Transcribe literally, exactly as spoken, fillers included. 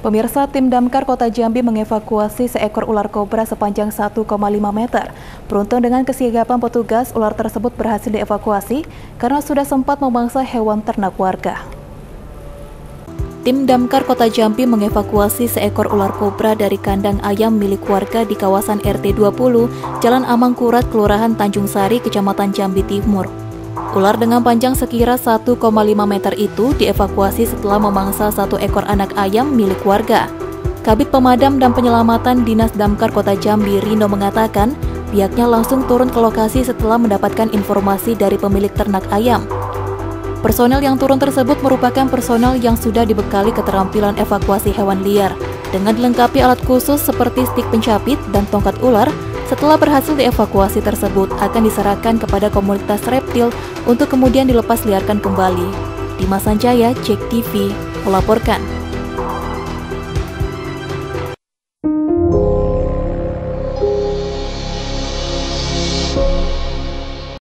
Pemirsa, tim Damkar Kota Jambi mengevakuasi seekor ular kobra sepanjang satu koma lima meter. Beruntung dengan kesigapan petugas, ular tersebut berhasil dievakuasi karena sudah sempat memangsa hewan ternak warga. Tim Damkar Kota Jambi mengevakuasi seekor ular kobra dari kandang ayam milik warga di kawasan R T dua puluh, Jalan Amangkurat, Kelurahan Tanjung Sari, Kecamatan Jambi Timur. Ular dengan panjang sekira satu koma lima meter itu dievakuasi setelah memangsa satu ekor anak ayam milik warga. Kabid Pemadam dan Penyelamatan Dinas Damkar Kota Jambi, Rino, mengatakan pihaknya langsung turun ke lokasi setelah mendapatkan informasi dari pemilik ternak ayam. Personel yang turun tersebut merupakan personel yang sudah dibekali keterampilan evakuasi hewan liar dengan dilengkapi alat khusus seperti stik pencapit dan tongkat ular. Setelah berhasil dievakuasi tersebut akan diserahkan kepada komunitas reptil untuk kemudian dilepas liarkan kembali. Dimas Sanjaya, Cek T V, melaporkan.